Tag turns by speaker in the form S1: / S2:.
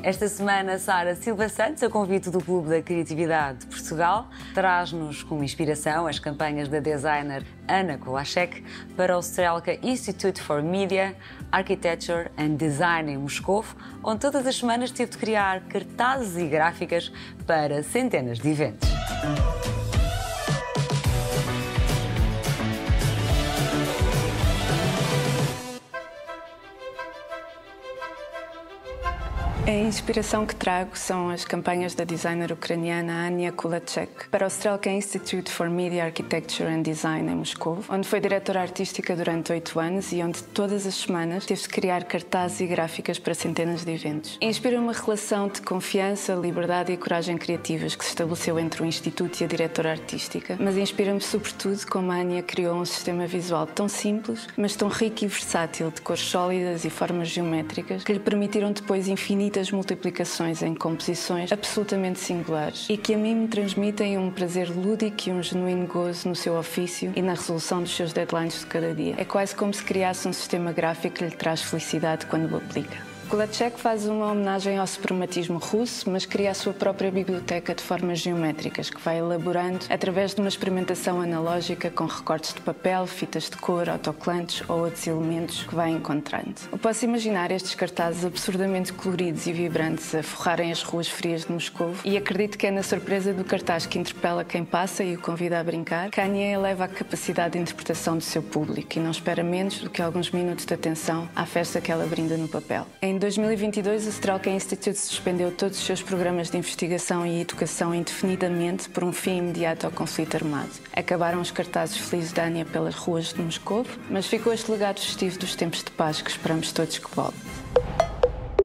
S1: Esta semana, Sara Silva Santos, a convite do Clube da Criatividade de Portugal, traz-nos como inspiração as campanhas da designer Anna Kulashek para o Strelka Institute for Media, Architecture and Design em Moscou, onde todas as semanas teve de criar cartazes e gráficas para centenas de eventos.
S2: A inspiração que trago são as campanhas da designer ucraniana Anna Kulashek para o Strelka Institute for Media, Architecture and Design em Moscou, onde foi diretora artística durante 8 anos e onde todas as semanas teve de criar cartazes e gráficas para centenas de eventos. Inspira uma relação de confiança, liberdade e coragem criativas que se estabeleceu entre o Instituto e a diretora artística, mas inspira-me sobretudo como a Anna criou um sistema visual tão simples, mas tão rico e versátil, de cores sólidas e formas geométricas, que lhe permitiram depois infinitas multiplicações em composições absolutamente singulares e que a mim me transmitem um prazer lúdico e um genuíno gozo no seu ofício e na resolução dos seus deadlines de cada dia. É quase como se criasse um sistema gráfico que lhe traz felicidade quando o aplica. Kulashek faz uma homenagem ao suprematismo russo, mas cria a sua própria biblioteca de formas geométricas que vai elaborando através de uma experimentação analógica com recortes de papel, fitas de cor, autocolantes ou outros elementos que vai encontrando. Eu posso imaginar estes cartazes absurdamente coloridos e vibrantes a forrarem as ruas frias de Moscou e acredito que é na surpresa do cartaz que interpela quem passa e o convida a brincar que a Anna eleva a capacidade de interpretação do seu público e não espera menos do que alguns minutos de atenção à festa que ela brinda no papel. Em 2022, o Strelka Institute suspendeu todos os seus programas de investigação e educação indefinidamente por um fim imediato ao conflito armado. Acabaram os cartazes felizes da Anna pelas ruas de Moscou, mas ficou este legado festivo dos tempos de paz que esperamos todos que volte.